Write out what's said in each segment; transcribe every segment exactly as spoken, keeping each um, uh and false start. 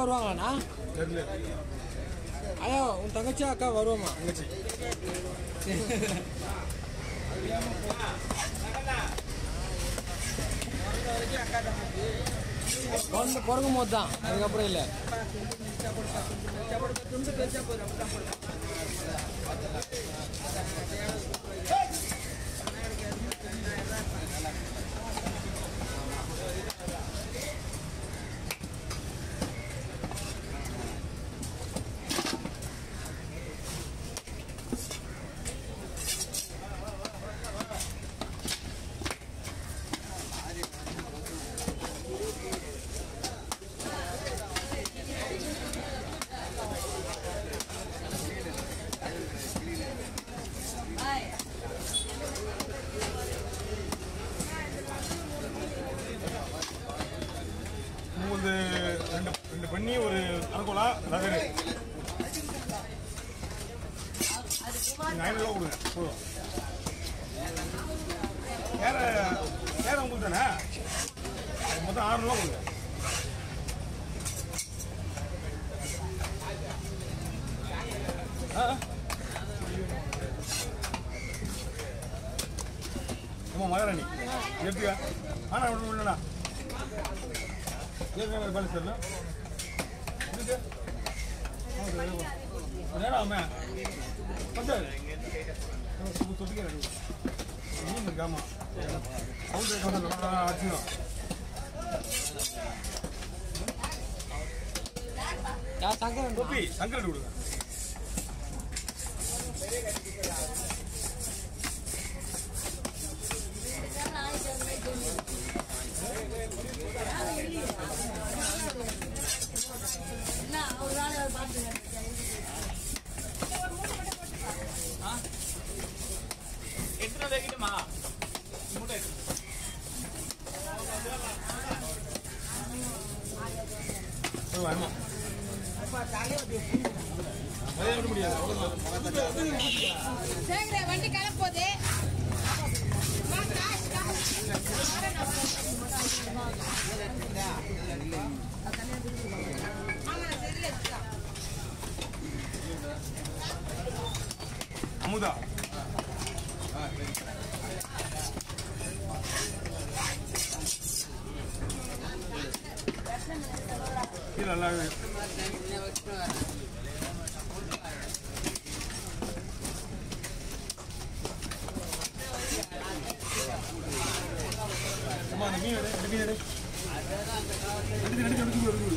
வருவாங்களாண்ணா? ஐயா உன் தங்கச்சி அக்கா வருவோமா? தங்கச்சி குழந்தை பிறக்கும் போது தான், அதுக்கப்புறம் இல்லை. உங்களுக்கு ரெண்டு ரெண்டு பண்ணி ஒரு அரைக்கோலா ரகரு ஐநூறுவா கொடுங்க போதும். வேற வேற உங்களுக்கு தானே மொத்தம் ஆறுநூறுவா கொடுங்க. ஆமா மகாராணி எடுத்துக்க. ஆனா இல்லைண்ணா ஏற்கனவே பாலி சார் நேரம் ஆமே பஞ்சாரு தொட்டிக்கிறேன் மீன் இருக்காமா சவுண்ட் அடிச்சிடும். தொப்பி சங்கரன் கொடுங்க. எத்தனை வைக்கட்டுமா? வண்டி கிளம்போது அமுதா இது நல்லா அம்மா அந்த மீன் எடு மீன் எடு எடுத்து எடுத்து எடுத்து எடுத்து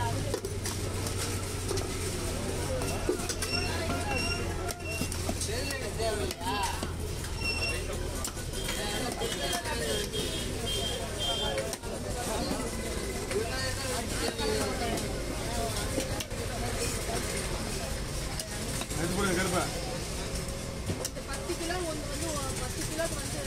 எடுத்து போடுங்க கருப்பா. பத்து கிலோ ஒன்று வந்து பத்து கிலோ வந்து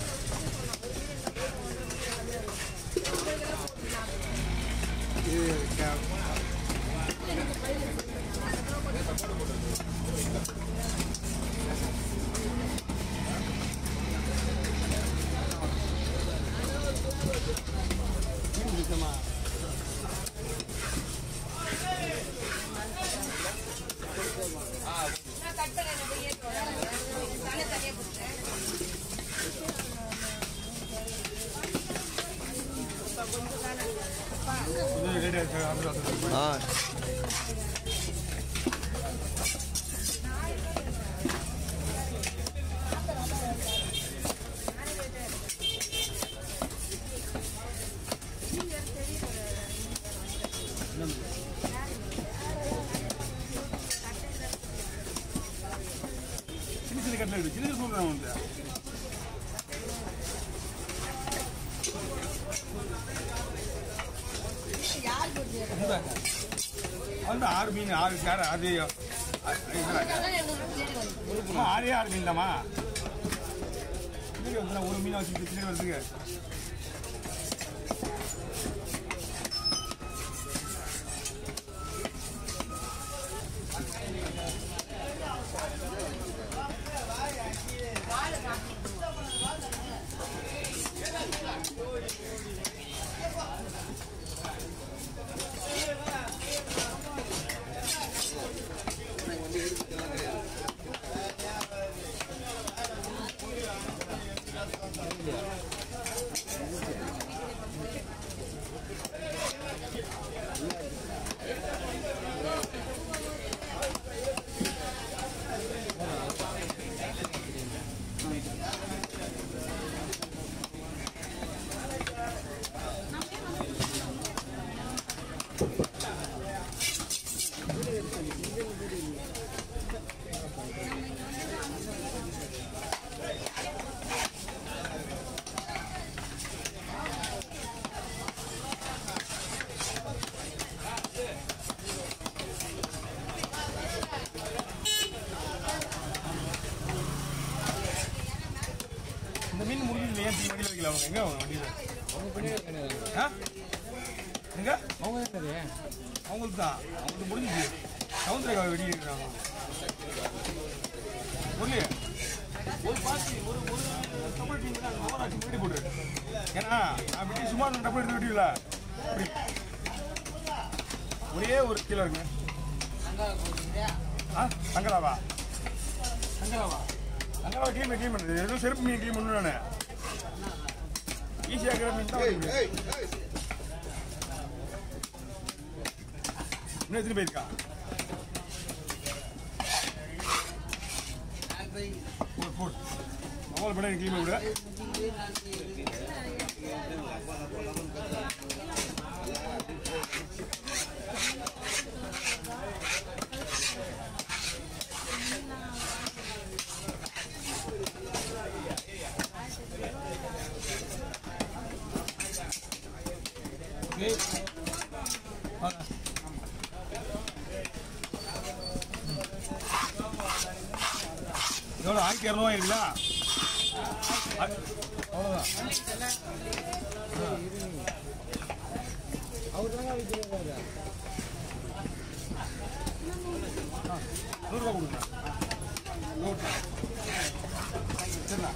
ஆ சின்ன சின்ன கட்டில் இருக்கு. சின்ன சொல்றேன் வந்து வந்து ஆறு மீன் ஆறு சார் அது ஆறே ஆறு மீன் தாமா. ஒரு மீனை வச்சு பின்னாடி வருதுங்க. தெரியல அவங்க எங்கே அவங்க வண்டியில் அவங்க பின்னாடி ஆ எங்க அவங்க என்னது அவங்களுக்கு தான் அவங்களுக்கு முடிஞ்சிச்சு சவுந்தரக்காவை வெடி இருக்கிறாங்க சொல்லி ஒரு பாத்தி ஒரு ஒரு டபுள் டீம் தான் ஓவராட்சி வெடி போட்டு ஏன்னா நான் வெட்டி சும்மா டபுள் எடுத்து வெட்டிங்களா அப்படி ஒரே ஒரு கீழே இருக்குங்க ஆ சங்கராவா சங்கராவா சங்கராவா டீம் டீம் பண்ணுது எதுவும் செருப்பு மீன் டீம் பண்ணு நான் ஈஸியாக இருக்கிற மீன் தான் இன்னும் எத்தனை போயிருக்கா போட் போட் மொபைல் பண்ண கிளீன் விட எவ்வளோ ஆயிரத்தி இரநூறுவா இருக்குல்ல அவ்வளோதான் அவர் தாங்க விற்கிறாரு நூறுரூவா கொடுங்க நூறு சரிண்ணா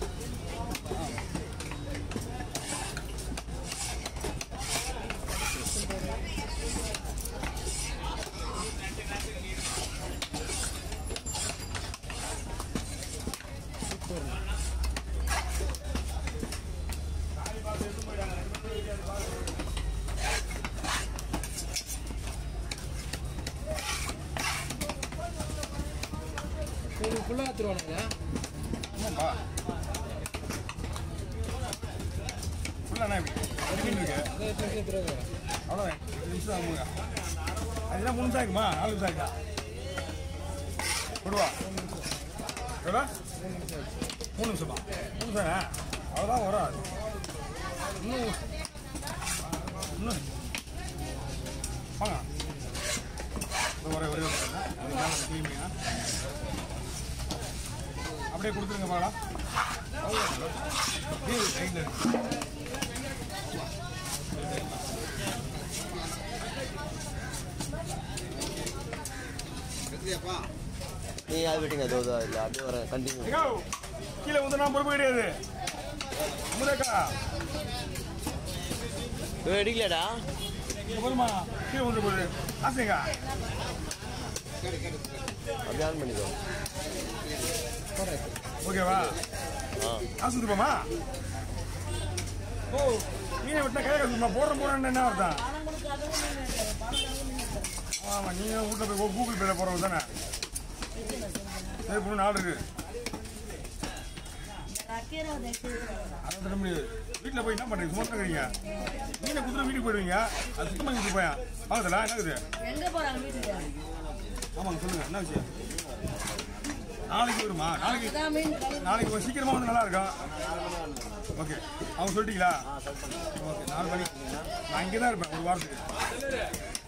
உங்களுக்கு ஃபுல்லாக எடுத்துருவானுங்க ஆமாப்பா ஃபுல்லாண்ணா இப்படி ஒரு மீன் இருக்கு அதை எடுத்து எடுத்துருவாங்க அவ்வளோதான் ரெண்டு நிமிஷம் தான் மூணு அதுதான் மூணு நிமிஷம் இருக்குமா நாலு நிமிஷம் இருக்கா கொடுவா எவ்வளோ மூணு நிமிஷமா மூணு நிமிஷம் அவ்வளோதான் வரும் இன்னும் இன்னும் வாங்க ஒரே ஒரே கிளீனிங்கா அப்படியே கொடுத்துருங்க பாடா நீ யார் வெட்டிங்க அதோ இல்லை அப்படியே வர கண்டினியூ கீழே வந்து நான் பொறுப்பு கிடையாது முருகா வெடிக்கலடா போதுமா கீழே வந்து போகுது ஆசைங்க அப்படியே ஆன் பண்ணிக்கோ ஓகேவா ஆ காசு போமா ஓ மீனை விட்டா கையை காசு போடுற போறேன்னு என்ன அர்த்தம் ஆமாம் நீங்கள் வீட்டில் போய் கூகுள் பேல போகிறவங்க தானே சரி பொண்ணு நாள் இருக்கு அதை தர முடியாது வீட்டில் போய் என்ன பண்ணுறீங்க சும்மா இருக்கிறீங்க மீனை குதிரை வீட்டுக்கு போயிடுவீங்க அது சுத்தமாக வீட்டுக்கு போயா பார்க்கல என்ன இருக்குது எங்க போறாங்க வீட்டுக்கு ஆமாங்க சொல்லுங்கள் என்ன விஷயம் நாளைக்கு வருமா நாளைக்கு அதான் மீன் நாளைக்கு கொஞ்சம் சீக்கிரமாக வந்து நல்லா இருக்கும் ஓகே அவங்க சொல்லிட்டீங்களா ஓகே நாலு மணி நான் இங்கே தான் இருப்பேன் ஒரு வாரத்துக்கு